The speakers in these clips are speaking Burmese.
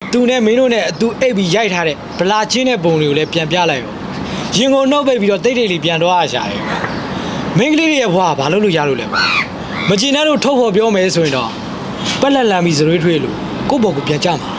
သူနဲ့မင်းတို့နဲ့သူအိပ်ပြီးရိုက်ထားတဲ့ဗလာချင်းတဲ့ပုံတွေကိုလည်းပြန်ပြလိုက်ရောရင်ကုန်နှုတ်ပိတ်ပြီးတော့တိတ်တိတ်လေးပြန်သွားရရှာတယ်မင်းကလေးတွေရဲ့ဘွားဘာလို့လို့ရလို့လဲကွာမကျင်တဲ့လို့ထုတ်ဖို့ပြောမယ်ဆိုရင်တော့ပက်လက်လန်ပြီးစရွေးထွေးလို့ကိုယ့်ဘော်ကိုပြန်ကြမှာ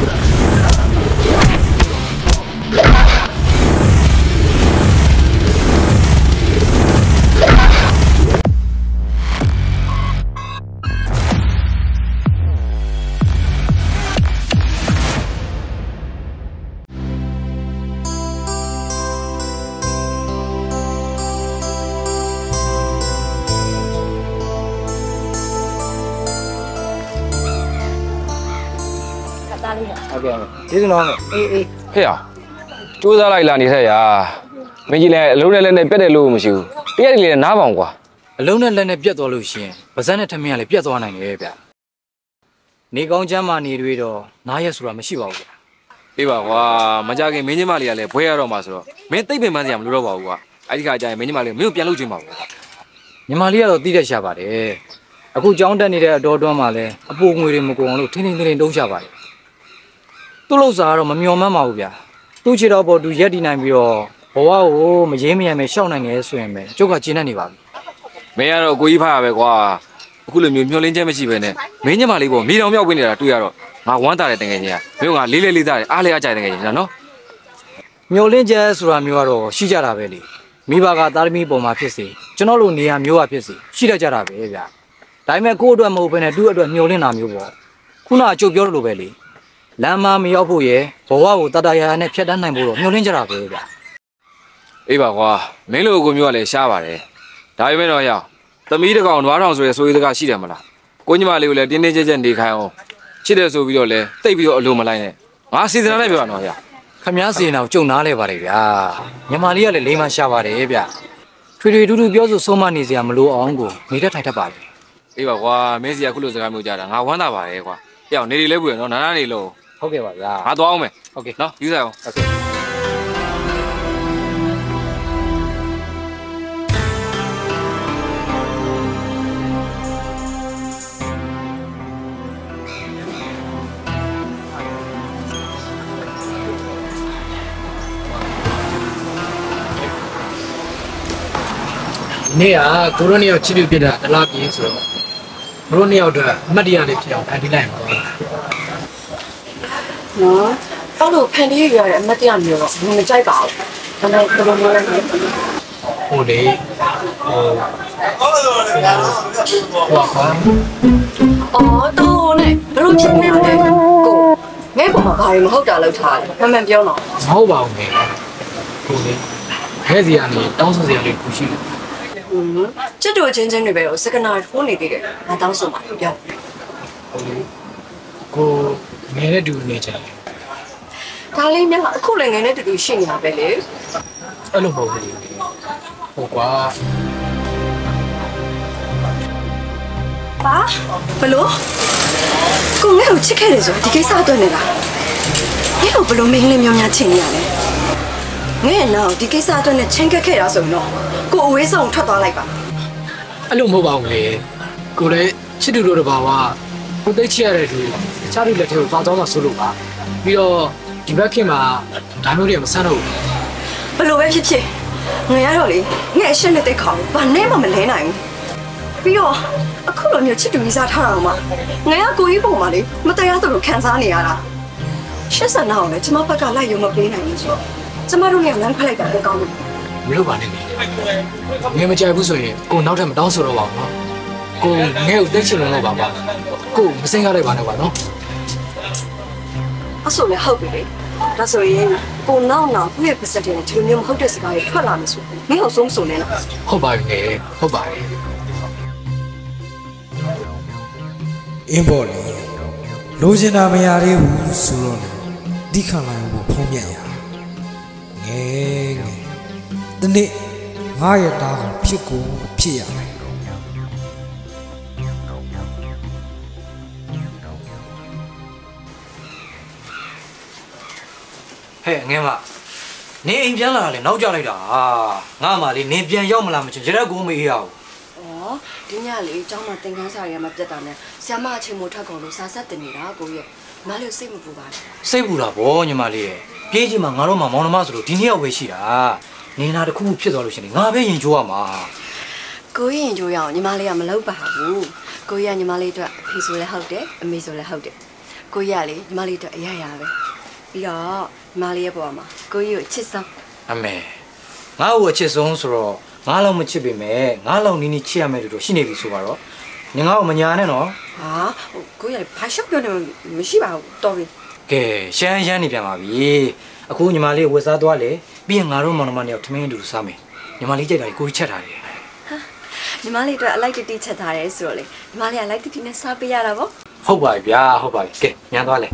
ကျေးဇူးတော်အေးဟဲ့ရစူးစမ်းလိုက်လာနေတဲ့ရာမင်းကြီးလည်းအလုံးနဲ့လက်နဲ့ပြတ်တယ်လို့မရှိဘူးတရက်တည်းလည်းနားပေါင်ကွာအလုံးနဲ့လက်နဲ့ပြတ်သွားလို့ရှင်ဗဇက်နဲ့ထမင်းကလည်းပြတ်သွားနိုင်တယ်ဗျနေကောင်းချမ်းမာနေတွေတော့နားရက်ဆိုတာမရှိပါဘူးဗျအေးပါကွာမကြခင်မင်းကြီးမလေးကလည်းဘွဲရတော့မှာဆိုတော့မင်းသိပ်ပင်ပန်းစရာမလိုတော့ပါဘူးကွာအဲ့ဒီခါကျရင်မင်းကြီးမလေးမင်းကိုပြန်လုပ်ချင်ပါဘူးညီမလေးကတော့တီးတဲ့ရှာပါတယ်အခုကြောင်းတက်နေတဲ့အတော်တွန်းမှာလည်းအပိုငွေတွေမကုန်အောင်လို့ထင်းထင်းထင်းတုံးရှာပါတယ်သူ့လောက်စားတော့မမျော်မှန်းပါဘူးဗျာသူ့ခြေတော်ပေါ်သူရက်တည်နိုင်ပြီးတော့ဘဝကိုမရေးမရမယ်ရှောက်နိုင်တယ်ဆိုရင်ပဲကျုပ်ကကျင်းနေပါပြီမင်းကတော့ကိုကြီးဖားရပဲကွာအခုလိုမျိုးမျောလင်းချက်မရှိပဲနဲ့မင်းညမလေးပေါ်မိတော်မြောက်ဝင်နေတာတွေ့ရတော့ငါဝမ်းသာတဲ့တကယ်ကြီးကမင်းကလေးလေးသားတယ်အားလေးအားကြိုက်တကယ်ကြီးနော်မျောလင်းချက်ဆိုတာမျိုးကတော့ရှိကြတာပဲလေမိဘကသားသမီးပေါ်မှာဖြစ်စေကျွန်တော်လိုနေရာမျိုးကဖြစ်စေရှိတတ်ကြတာပဲဗျာဒါပေမဲ့ကိုယ့်အတွက်မဟုတ်ဘဲနဲ့သူ့အတွက်မျောလင်းတာမျိုးပေါ့ခုနအကျုပ်ပြောလို့ပဲလေလမ်းမမရောက်ဖို့ရယ်ဘဝကိုတတရာနဲ့ဖြတ်တန်းနိုင်ဖို့တော့မျှော်လင့်ကြတာပဲဗျာအေးပါကွာမင်းလိုအကိုမျိုးကလည်းရှားပါတယ်ဒါပေမဲ့တော့ရသမီးတကောင်နွားထောင်ဆိုရဲဆိုရေးစကားရှိတယ်မလားကိုညီမလေးကိုလည်းတင်းတင်းကြပ်ကြပ်နေခိုင်းအောင်ချစ်တယ်ဆိုပြီးတော့လဲတိတ်ပြီးတော့အလိုမလိုက်နဲ့ငါစီစဉ်လိုက်ပြောတော့ရခမည်းစီရင်တော့ကြုံနားလဲပါလေဗျာညီမလေးကလည်းလိမ့်မရှားပါတယ်ဗျာထွေထွေတူတူပြောဆိုဆုံးမနေစရာမလိုအောင်ကိုနေတတ်ထိုင်တတ်ပါလေအေးပါကွာမင်းစီကခုလိုစကားမျိုးကြားတာငါဝမ်းသာပါတယ်ကွာအေးအောင်နေနေလဲပွေနော်နားနားနေလို့ဟုတ်ကဲ့ပါဗျာငါသွားအောင်မယ်ဟုတ်ကဲ့နော်ယူဆိုင်အောင်ဟုတ်ကဲ့နေ့ကကိုရိုနီယောက်ချစ်ပြပြတာတလားပြေးဆိုတော့ကိုရိုနီယောက်အတွက်အမှတ်တရလေးဖြစ်အောင်ဖန်တီးလိုက်ပါတော့နော်အဲ့လိုဖန်တီးရရတဲ့အမတ်တရားမျိုးတော့မကြိုက်ပါဘူး။ဒါနဲ့ဘယ်လိုမျိုးလဲဟိုလေဟိုကွာအော်တော့နဲ့ဘယ်လိုဖြစ်နေလဲကိုငဲ့ပေါ်မှာဘာတွေမဟုတ်တာလောက်ထားတယ်မှန်ပြောတော့မဟုတ်ပါဘူးငယ်ကိုလေခဲစီကနေတောင်းဆိုစရာလေးခုရှိတယ်ချစ်တို့ချင်းချင်းတွေပဲစကနာထိုးနေသေးတယ်ငါတောင်းဆိုပါပြောကိုငယ်နဲ့တူနေကြတယ်ဒါလေးများအခုလည်းငယ်နဲ့တူတူရှိနေတာပဲလေအဲ့လိုမဟုတ်ဘူးဟိုကွာပါဘလို့ကိုငယ်ကိုချစ်ခဲ့တယ်ဆိုဒီကိစ္စအတွက်နေတာငယ်ကိုဘလို့မင်းလေးမျိုးများချင်နေရလဲငယ်နောက်ဒီကိစ္စအတွက်နဲ့ချင်းကက်ခဲ့တာဆိုရင်တော့ကိုအဝေးဆောင်ထွက်သွားလိုက်ပါအဲ့လိုမဟုတ်ပါဘူးလေကိုလည်းချစ်တူတို့တဘာဝကိုသိချရတဲ့သူတခြားလူလက်ထဲကိုသွားသွားမှဆိုလို့ပါပြီးတော့ဒီဘက်ခင်မှာဒါမျိုးတွေကမဆန်းတော့ဘူးဘလို့ပဲဖြစ်ဖြစ်ငယ်ရတော့လေငယ်အရှက်နဲ့တိတ်ခေါင်ဘာနဲ့မှမလဲနိုင်ဘူးပြီးတော့အခုလိုမျိုးချစ်တူကြီးစားထားတာမှငယ်ကကိုကြီးပုံမှာလေမတရားသလိုခံစားနေရတာရှက်စနာအောင်လေကျမဘက်ကလိုက်ရုံမပေးနိုင်ဘူးဆိုတော့ကျမတို့လည်းလမ်းခွဲလိုက်တာပဲကောင်းလို့မလုပ်ပါနဲ့ငယ်မကြိုက်ဘူးဆိုရင်ကိုနောက်ထပ်မတောင်းဆိုတော့ပါဘူးနော်ကိုငယ်ကိုသိချင်လို့ပါကိုမစင်ကားလိုက်ပါနဲ့ပါနော်အဆိုလည်းဟုတ်ပြီလေဒါဆိုရင်ကိုနောက်သူ့ရဲ့ပါစတဲ့ဒီလိုမျိုးမဟုတ်တဲ့စကားတွေထွက်လာမယ်ဆိုမင်းအောင်ဆုံးစုံနေလားဟုတ်ပါပြီဟုတ်ပါပြီအင်းပေါ်လေလိုချင်တာမရသေးဘူးဆိုတော့ဒီခံလိုက်ဖို့ဖုံးမြတ်ရငယ်တနေ့ငါရဲ့တားဖြစ်ကိုဖြစ်ရမယ်ဟဲ့ငယ်မနင်းအိမ်ပြန်လာလေနောက်ကြလိုက်တာငါမှလေနင်းပြန်ရောက်မလားမချင်ကြရက်ကိုမေးရအောင်ဩဒီညလေအเจ้าမသင်ခန်းစာတွေကမပြတ်တာနဲ့ဆ iam မအချိန်မို့ထပ်ကုန်လို့စာဆက်တင်နေတာကိုရဲ့မလေးစိတ်မပူပါနဲ့စိတ်ပူတာဗောညီမလေးရဲ့ပြေးချင်မှငါတို့မှမောင်နှမဆိုလို့ဒီနေ့ရောက်ပဲရှိတာနေနာတစ်ခုခုဖြစ်သွားလို့ရှင်ငါပဲရင်ချိုးရမှာကိုကြီးရင်ကြိုးရအောင်ညီမလေးကမလုပ်ပါဘူးကိုကြီးကညီမလေးအတွက်အဖေဆိုလည်းဟုတ်တယ်အမေဆိုလည်းဟုတ်တယ်ကိုကြီးကလေညီမလေးအတွက်အရရပဲပြီးတော့ညီမလေးရဲ့ဘဝမှာကိုကြီးကိုချစ်ဆုံးအမေငါ့ကိုအချစ်ဆုံးဆိုတော့ငါလောက်မချစ်ပေမဲ့ငါလောက်နီးနီးချစ်ရမယ်လို့ရှိနေပြီဆိုပါတော့ညီငါ့ကိုမညာနဲ့နော်ဟာကိုကြီးကဘာရှော့ပြောနေမရှိပါဘူးတော်ပြီကဲရှမ်းနေပြန်ပါပြီအခုညီမလေးဝက်စားသွားလေပြီးရင်ငါတို့မောင်နှမနှစ်ယောက်ထမင်းအတူစားမယ်ညီမလေးကြိုက်တာကိုကြီးချက်ထားတယ်ညီမလေးအတွက်အလိုက်တတိချက်ထားတယ်ဆိုတော့လေညီမလေးကလိုက်တတိနဲ့စားပေးရတာပေါ့ဟုတ်ပါပြီဗျာဟုတ်ပါပြီကဲညံသွားလေ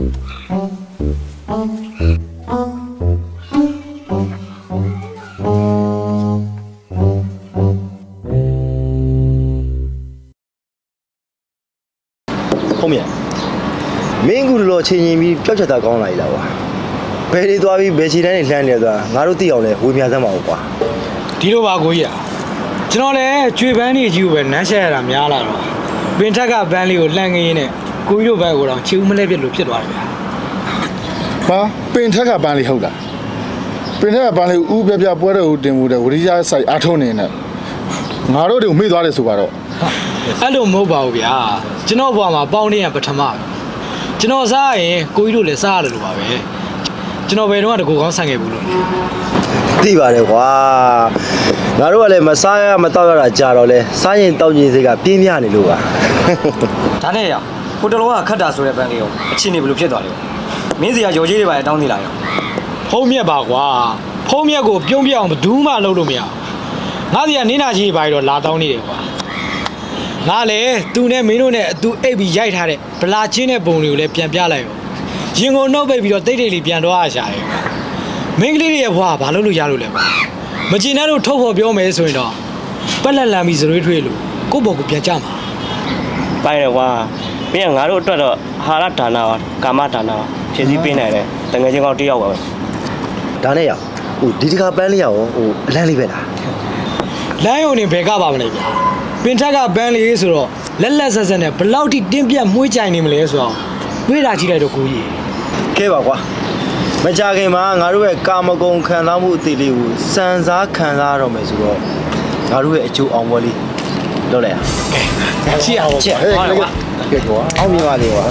ဟုတ်မြတ်မင်းကူလောချင်းချင်းပြီးပျောက်ချက်တာကောင်းလာပြီလားကွာဘယ်တွေသွားပြီးဘယ်ခြေတန်းတွေလှမ်းနေသွားငါတို့သိအောင်လဲဝေမြစမ်းပါဦးကွာဒီလိုပါကိုကြီးကျွန်တော်လည်းကျွေပန်းနေကြီးကိုပဲနမ်းဆက်ရတာများလာတော့ပင်ထက်ကပန်းလေးကိုလှမ်းခင်းရင်းနဲ့ကိုကြီးတို့ဘက်ကိုတော့ချီဦးမလဲပြစ်လို့ဖြစ်သွားတယ်ဗျာဟာပင်ထက်ကပန်းလေးဟုတ်လားပင်ထက်ကပန်းလေးဥပြပြပွဲတော်ကိုတင်မှုတဲ့ဝရိယဆိုင်အားထုတ်နေနဲ့ငါတို့တွေကိုမေ့သွားတယ်ဆိုပါတော့အဲ့လိုမဟုတ်ပါဘူးဗျာကျွန်တော်ဘဝမှာပေါင်းနေရပထမပဲကျွန်တော်စားရင်ကိုကြီးတို့လည်းစားရတယ်လို့ပါပဲကျွန်တော်ဘယ်တော့မှတကူကောင်းဆန်ခဲ့ဘူးလို့သိပါတယ်ကွာငါတို့ကလည်းမစားရမတော့ရတာကြာတော့လဲစားရင်တောက်ရင်စိတ်ကပြင်းပြနေလို့ပါဒါနဲ့ရဟိုတလုံးကခတ်တာဆိုတဲ့ပန်းလေးကိုအချင်းနေဘယ်လိုဖြစ်သွားလဲမင်းစီကရော်ကြီးတွေပါတောင်းနေလာရောဖုံးမြက်ပါကွာဖုံးမြက်ကိုပြုံးပြအောင်ဘယ်သူမှလုပ်လို့မရဘူးငါစီကနေနာကြီးပါတော့လာတောင်းနေတယ်ကွာငါလည်းသူနဲ့မင်းတို့နဲ့အတူအိပ်ပြီးရိုက်ထားတဲ့ဗလာချင်းတဲ့ပုံတွေကိုလည်းပြန်ပြလိုက်ရောရင်ကုန်နှုတ်ပိတ်ပြီးတော့တိတ်တိတ်လေးပြန်တော့ရရှာတယ်မင်းကလေးတွေရဲ့ဘွားဘာလို့လို့ရလို့လဲကွာမကျင်တဲ့လို့ထုတ်ဖို့ပြောမယ်ဆိုရင်တော့ပက်လက်လန်ပြီးစရွေးထွေးလို့ကိုယ့်ဘော်ကိုပြန်ကြမှာပိုင်တယ်ကွာမင်းကငါတို့အတွက်တော့အာဟာရဒါနာကာမဒါနာဖြည့်ဆည်းပေးနိုင်တယ်တကယ်ချင်းကောင်းတစ်ယောက်ပါပဲဒါနဲ့ရဟိုဒီတခါပန်းလေးရအောင်ဟိုအလန်းလေးပဲလားလမ်းယုံနေဘယ်ကပါမလဲဗျာပင်ထက်ကပန်းလေးဆိုတော့လက်လက်ဆက်ဆက်နဲ့ဘလောက်ထိတင်းပြတ်မှုှေးကြိုင်နေမလဲဆိုတော့တွေးတာကြည့်လိုက်တော့ကိုကြီးကဲပါကွာမကြခင်မှာငါတို့ရဲ့ကာမဂုဏ်ခံစားမှုအသေးလေးကိုစံစားခံစားရတော့မယ်ဆိုတော့ငါတို့ရဲ့အကျိုးအောင်ပွဲလေးလုပ်လိုက်ရချစ်အောင်ချစ်ဟဲ့ကဲကွာအောင်မြင်ပါလေကွာ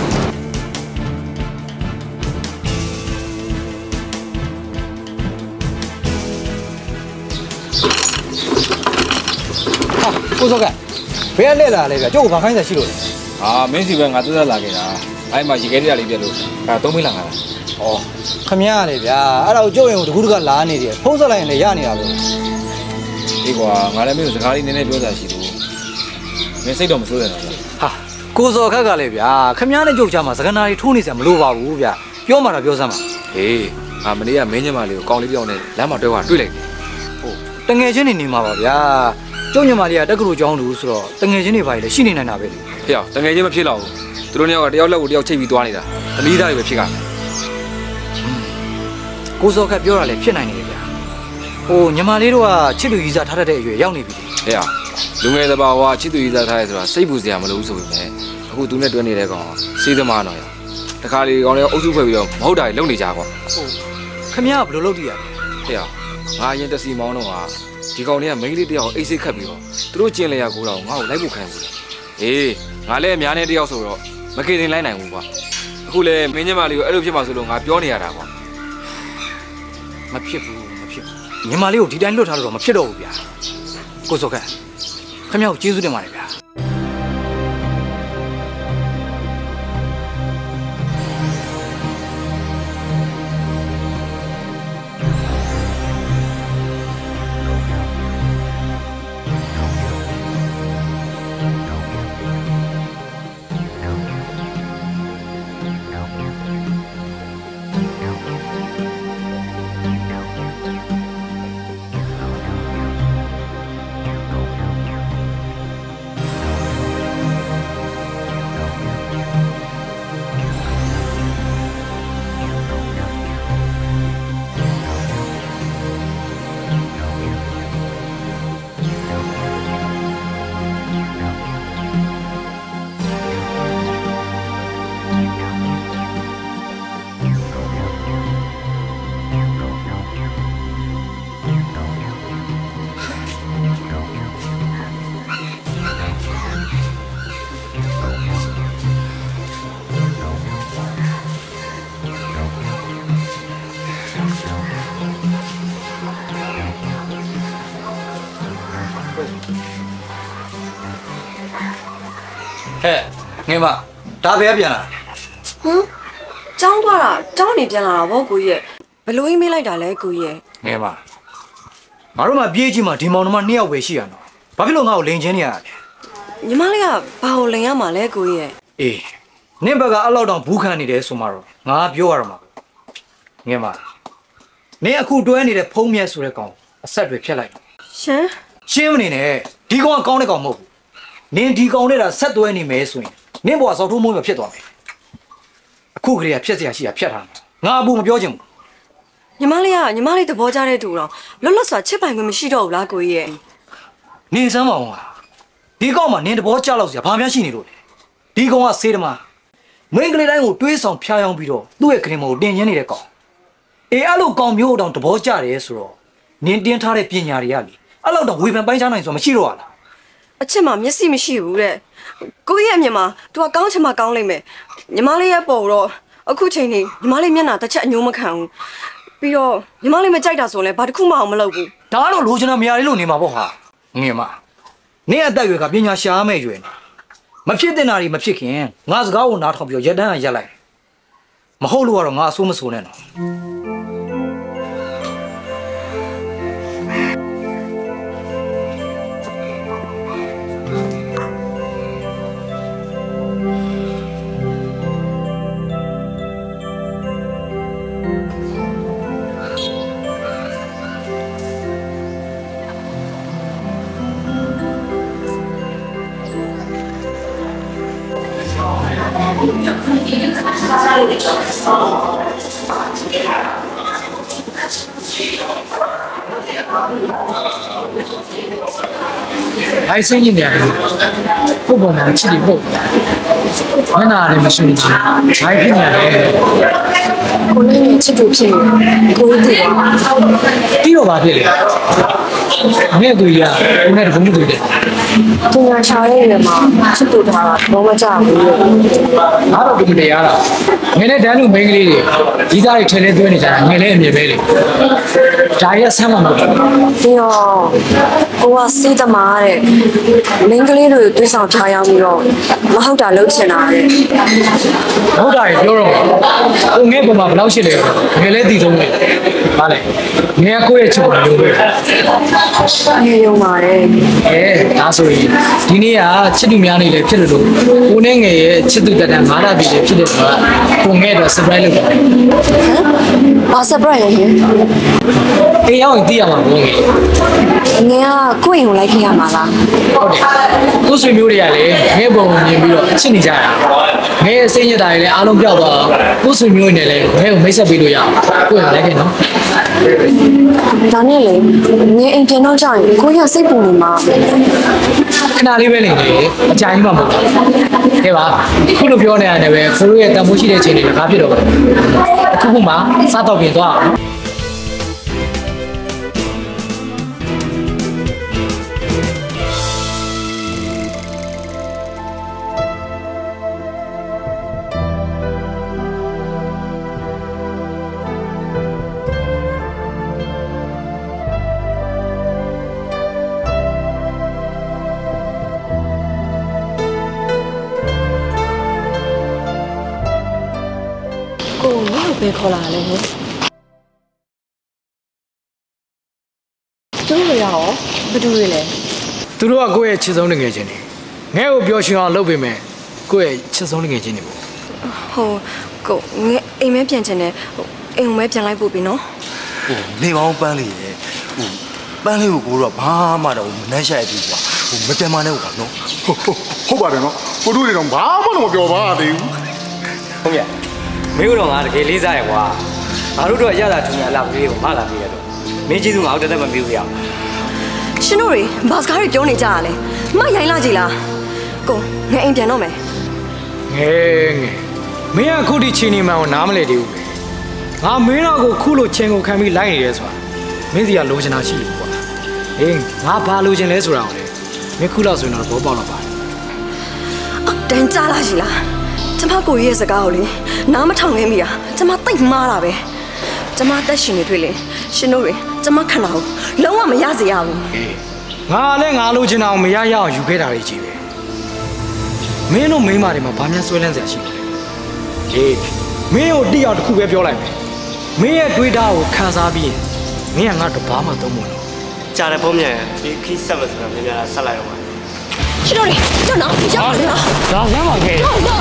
ကိုစောကဘယ်လက်လာလဲဗျကျုပ်ကဘာခိုင်းစားရှိလို့လဲဟာမင်းစီပဲငါသက်သက်လာခဲ့တာအဲ့မှာရေခဲတရားလေးပြက်လို့အဲ့သုံးမိလာငါလားဩခမရလေဗျာအဲ့ဒါကိုကျုပ်ရင်တကူးတကလာနေတယ်ဖုံးဆက်လိုက်ရင်လည်းရနေတာပဲဒီကွာငါလည်းမင်းကိုစကားလေးနည်းနည်းပြောတာရှိလို့မင်းစိတ်တော့မဆိုးရတော့လားဟာကိုစောခက်ကလည်းဗျာခမရနဲ့ကျုပ်ချမှာစကနာတွေထိုးနေစရာမလိုပါဘူးဗျပြောမှတော့ပြောစမ်းပါဟေးငါမနေ့ကမင်းညမလေးကိုကောင်းလေးပြောင်းနေလမ်းမှာတွေ့သွားတွေ့လိုက်တယ်ဟုတ်တငယ်ချင်းနေနေမှာပါဗျာကျုပ်ညမလေးကတက္ကသိုလ်ကျောင်းသူဆိုတော့တငယ်ချင်းတွေပါလေရှိနေနိုင်တာပဲလေဟေ့တကယ်ချင်းမဖြစ်တော့ဘူးသူတို့နှစ်ယောက်ကတယောက်လက်ကိုတယောက်ချိတ်ပြီးသွားနေတာသမီးသားတွေပဲဖြစ်ကြတယ်ကိုစောခက်ပြောတာလည်းဖြစ်နိုင်နေတယ်ဗျာဟိုညမလေးတို့ကချစ်လူကြီးစားထားတဲ့အရွယ်ရောက်နေပြီလေဟေ့လူငယ်တဘာဝချစ်သူရေးစားထားရဲဆိုတာစိတ်ပူစရာမလိုဘူးဆိုပေမဲ့အခုသူနဲ့တွဲနေတဲ့ကောင်စေးသမားတော့ရတခါလေကောင်လေးအုပ်စုဖွဲ့ပြီးတော့မဟုတ်တာတွေလုပ်နေကြကွာဟုတ်ခမရကဘယ်လိုလုပ်တည်ရလဲဟေ့ငါရင်တစီမောင်းတော့ဟာဒီကောင်လေးကမိန်းကလေးတယောက်အိတ်စိတ်ခတ်ပြီးတော့သူတို့ကျင်လျာကိုတော့ငါ့ကိုလိုက်ဖို့ခိုင်းဘူးလေဟေးငါလည်းအများနဲ့တယောက်ဆိုတော့မကေတင်လိုက်နိုင်ဘူးကွာအခုလေမင်းညမလေးကိုအဲ့လိုဖြစ်မှာဆိုလို့ငါပြောနေရတာကွာမဖြစ်ဘူးညီမလေးကိုဒီတိုင်းလွတ်ထားလို့တော့မဖြစ်တော့ဘူးဗျာကိုစောခက်ခမရကိုကျေးဇူးတင်ပါတယ်ဗျာငယ်မဒါပဲပြန်လာကျောင်းသွားတာကျောင်းနေပြန်လာတာဗောကိုကြီးရဲ့ဘလို့ကြီးမေးလိုက်တာလဲကိုကြီးရဲ့ငယ်မငါတို့မှပြေးကြီးမှဒီမောင်နှမ2ယောက်ပဲရှိရနော်ဘာဖြစ်လို့ငါ့ကိုလိန်ချင်းနေရလဲညီမလေးကဘာကိုလိန်ရမှာလဲကိုကြီးရဲ့အေးနင့်ဘက်ကအဲ့လောက်တောင်ဘူးခံနေတယ်ဆိုမှတော့ငါပြောရမှာငယ်မနင်အခုတွဲနေတဲ့ဖုံးမြက်ဆိုတဲ့ကောင်အဆက်တွေဖြတ်လိုက်ရှင်းမနေနဲ့ဒီကောင်ကကောင်းတဲ့ကောင်မဟုတ်ဘူးနင်ဒီကောင်နဲ့တာဆက်တွဲနေမယ်ဆိုရင်နင့်ဘဝစောက်ထိုးမိုးမဖြစ်သွားမယ်အခုကလေးကဖြတ်စရာရှိတာဖြတ်ထားငါအဘူးမပြောချင်ဘူးညီမလေးသဘောကျတဲ့သူတော့လွတ်လပ်စွာချစ်ပိုင်ခွင့်မရှိတော့ဘူးလားကိုကြီးရဲ့နေစမ်းပါဦးဟာဒီကောင်မှနင်သဘောကျလောက်စရာဘာမှရှိနေလို့လဲဒီကောင်ကဆေးသမားမိန်းကလေးတိုင်းကိုတွေးဆောင်ဖျားယောင်းပြီးတော့သူ့ရဲ့ခရင်မောကိုတင်ရင်းနေတဲ့ကောင်အေးအဲ့လိုကောင်မျိုးတောင်သဘောကျတယ်ဆိုတော့နင်တင်းထားတဲ့ပညာတွေကလေအဲ့လောက်တော့ဝေဖန်ပိုင်းခြားနိုင်ဆိုမရှိတော့လားအချစ်မှာမျက်စိမရှိဘူးတဲ့ကိုကြီးရဲ့အမြင်မှာ तू ကကောင်းချင်မှကောင်းလိမ့်မယ်ညီမလေးရဲ့ပုံတော့အခုချိန်နေညီမလေးမျက်နှာတစ်ချက်အညိုးမခံဘူးပြီးတော့ညီမလေးမကြိုက်တာဆိုရင်ဘာတစ်ခုမှအောင်မလုပ်ဘူးဒါတော့လိုချင်တာမရလေးလို့နေမှာပေါ့ဟာငင်မနင်အသက်အရွယ်ကပညာရှားမဲ့ရွယ်နေမဖြစ်တင်တာတွေမဖြစ်ခင်ငါစကားကိုနားထောင်ပြီးတော့ရက်တန်းကရက်လိုက်မဟုတ်လို့ကတော့ငါအဆိုးမဆိုးနဲ့နော်အိုက်စင်းနေတယ်ပုတ်ပေါ်မှာချစ်ပြီးပုတ်မနာလည်းမရှိဘူးဘိုင်းဖြစ်နေတယ်ကိုလေးနဲ့ချစ်သူဖြစ်နေကိုကြီးကပြီးတော့ဗာဖြစ်လေငဲ့သူကြီးကကိုနဲ့တခုမှတွေ့တယ်ပညာရှားရဲ့နေမှာချစ်သူထားတာဘောမကြဘူးလို့ငါတော့ဒီမတရားတာငယ်နဲ့တန်းလူမိန်းကလေးတွေကြီးသားတွေထဲလဲသွင်းနေကြတာငယ်လည်းအမြင်ပဲလေဒါရဆမ်းမှာမဟုတ်ဘူးပြီးတော့ကိုကစေးသမားတဲ့မင်းကလေးတို့တွေးဆောင်ဖျားရောက်ပြီးတော့မဟုတ်တာလုပ်ချင်တာတဲ့ဟုတ်တာပြောတော့ကိုငဲ့ပေါ်မှာဘယ်လောက်ရှိလဲငယ်လည်းတည်ဆုံးပဲဗာလေငယ်ကကိုယ့်ရဲ့ချစ်ကိုမျိုးပဲအေးရုံပါတယ်ဒါဆိုရင်ဒီနေ့ကချစ်သူများနေလေဖြစ်လို့ကိုနဲ့ငယ်ရဲ့ချစ်သူတက်တန်း9လပြည့်လေဖြစ်တဲ့ဆိုတော့ကိုငဲ့တော့ surprise လုပ်တယ်ဘာ surprise လဲအေးရောက်ရင်သိရမှာကိုငယ်ငယ်ကကိုယ့်အိမ်ကိုလိုက်ခဲ့ရမှာလားဟုတ်တယ်ကိုဆွေမျိုးတွေကလည်းငဲ့ပုံမြင်ပြီးတော့ချစ်နေကြတာငဲ့ရဲ့စိတ်ညစ်တာတွေလည်းအားလုံးပျောက်သွားကိုဆွေမျိုးတွေနဲ့လည်းငဲ့ကိုမိတ်ဆက်ပေးလို့ရအောင်ကိုယ်လည်းခဲ့နော်ဒါနဲ့လေငယ်အိမ်ပြန်တော့ကြာရင်ကိုကြီးကစိတ်ပူနေမှာခဏလေးပဲနေတယ်အကြိုင်မှမဟုတ်ဘူးကဲပါခုလိုပြောနေရတယ်ပဲကိုတို့ရဲ့တန်ဖိုးရှိတဲ့အချိန်တွေလည်းကားဖြစ်တော့ပဲအခုခုမှစားတော့ပြင်သွားအောင်ကိုငါ့ကိုပဲခေါ်လာလဲဟဲ့သူတို့ရောဘယ်သူတွေလဲသူတို့ကကိုယ့်ရဲ့ချစ်ဆုံးငယ်ချင်းတွေငဲ့ကိုပျော်ရွှင်အောင်လုပ်ပေးမယ်ကိုယ့်ရဲ့ချစ်ဆုံးငယ်ချင်းတွေပေါ့ဟိုကိုငယ်အိမ်မဲပြန်ချင်တယ်ဟိုအိမ်ကိုမဲပြန်လိုက်ပို့ပြီနော်ဟိုနေပေါင်းပန်းလေးရဲ့ဟိုပန်းလေးကိုကိုတော့ဘာမှတော့မနှက်ရှိုက်ဘူးကွာဟိုမတန်မနဲ့ကွာနော်ဟုတ်ပါတယ်နော်ကိုတို့တွေတော့ဘာမှတော့မပြောပါသေးဘူးဟုတ်ရဲ့မင်းတို့ငါတကယ်လေးစားရကွာငါတို့တော့ရတာထူညာလာပြေးကိုမလာပြေးရတော့မင်းကြီးစုငါတို့တက်မပြေးဘူးရအောင်ရှင်တို့တွေဘာစကားတွေပြောနေကြရလဲမရိုင်းလာကြည်လားကိုငယ်အိမ်ပြန်တော့မယ်ငယ်မင်းကခုဒီချင်းနေမှန်ကိုနားမလဲသေးဘူးငါမင်းတော့ကိုခုလိုချင်းကိုခံပြီးလိုက်နေရဲဆိုတာမင်းစီကလိုချင်တာရှိတယ်ကွာအေးငါဘာလိုချင်လဲဆိုတာကိုလေမင်းခုလောက်ဆိုရင်တော့ဘောပေါက်တော့ပါတယ်အော်တန်းကြလာကြည်လားကျမကိုကြီးရဲ့စကားကိုလေနားမထောင်ခဲ့မိတာကျမတိတ်မှားတာပဲကျမတက်ရှင်နေတွေ့လေရှင်တို့တွေကျမခဏကိုလုံးဝမရစေရဘူးငါလည်းငါလိုချင်တာကိုမရရအောင်ယူခဲ့တာကြီးပဲမမင်းတို့မိန်းမတွေမှာဘာမှဆွဲလန်းစရာရှိလဲဟေးမင်းကိုတိအောင်တစ်ခုပဲပြောလိုက်မယ်မင်းရဲ့တွေးတာကိုခံစားပြီးရင်မင်းကငါတဘာမှသုံးမလို့ကြားတယ်ပုံမြန်ဒီခီးဆက်မဆိုတာမြန်မြန်ဆက်လိုက်တော့ပါရှင်တို့လေကျွန်တော်ရောက်ပါလားဒါလမ်းပါခဲ့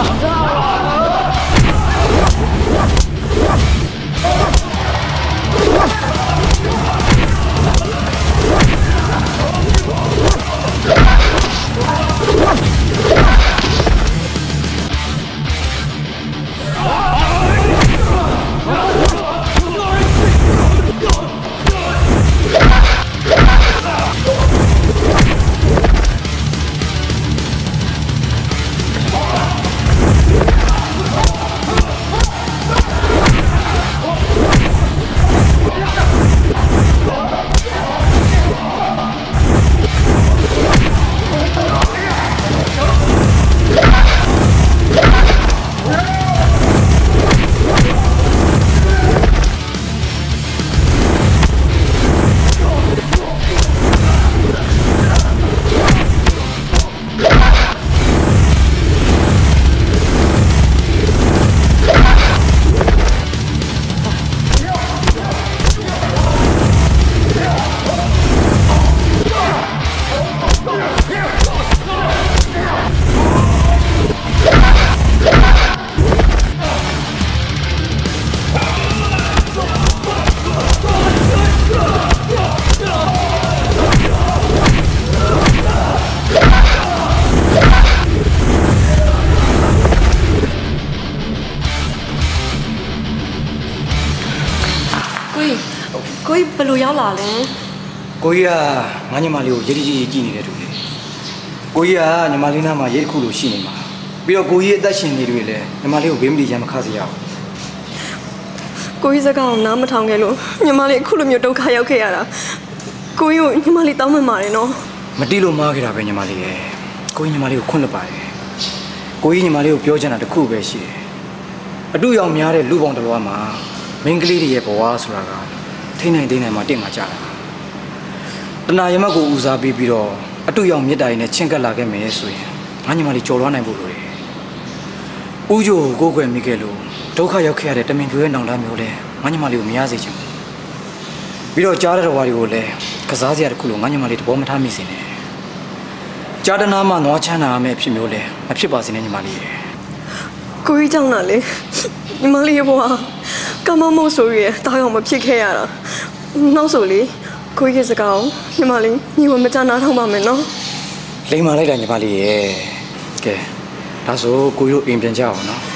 ကိုကြီးဘယ်လိုရောက်လာလဲကိုကြီးကငါညီမလေးကိုရည်ရည်ကြည့်နေတဲ့သူလေကိုကြီးကညီမလေးနားမှာရိတ်ခုလိုရှိနေမှာပြီးတော့ကိုကြီးအသက်ရှင်နေတွေလည်းညီမလေးကိုဘေးမလီချမ်းမခစေရအောင်ကိုကြီးစကားကိုနားမထောင်ခဲ့လို့ညီမလေးအခုလိုမျိုးဒုက္ခရောက်ခဲ့ရတာကိုကြီးကိုညီမလေးတောင်းပန်ပါတယ်နော်မတိလို့မှားခဲ့တာပဲညီမလေးရဲ့ကိုကြီးညီမလေးကိုခွင့်လွှတ်ပါတယ်ကိုကြီးညီမလေးကိုပြောချင်တာတစ်ခုပဲရှိတယ်အတူရောင်များတဲ့လူပေါင်းတစ်လွားမှာမင်းကလေးတွေရဲ့ဘဝဆိုတာကထိနိုင်သိနိုင်မှာတင့်မှာကြတာတဏှာရမတ်ကိုဦးစားပေးပြီးတော့အတူရောင်မြတ်တာရင်းနဲ့ချင်းကပ်လာခဲ့မယ်ဆိုရင်ငါညီမလေးကြော်လွှမ်းနိုင်ဖို့လိုတယ်ဦးကျိုးကိုကိုယ်ွယ်မိခဲ့လို့ဒုက္ခရောက်ခဲ့ရတဲ့တမင်ပြိုးရဲ့နောင်တမျိုးလဲငါညီမလေးကိုမရစေချင်ဘူးပြီးတော့ကြားတဲ့တော်ဝါတွေကိုလည်းကစားစရာတစ်ခုလို့ငါညီမလေးသဘောမထားမိစေနဲ့ကြားတနာမှနွားချမ်းသာရမယ့်ဖြစ်မျိုးလဲမဖြစ်ပါစေနဲ့ညီမလေးရဲ့ကိုကြီးကြောင့်လားလေညီမလေးရဲ့ဘဝကမမို့ဆိုရတာအောင်မဖြစ်ခဲ့ရတာနောက်ဆိုလေကိုကြီးစကားညီမလေးညီမမချနာထောက်ပါမယ်နော်လိမ္မာလိုက်တာညီမလေးရဲ့ကဲဒါဆိုကိုကြီးတို့အိမ်ပြန်ကြအောင်နော်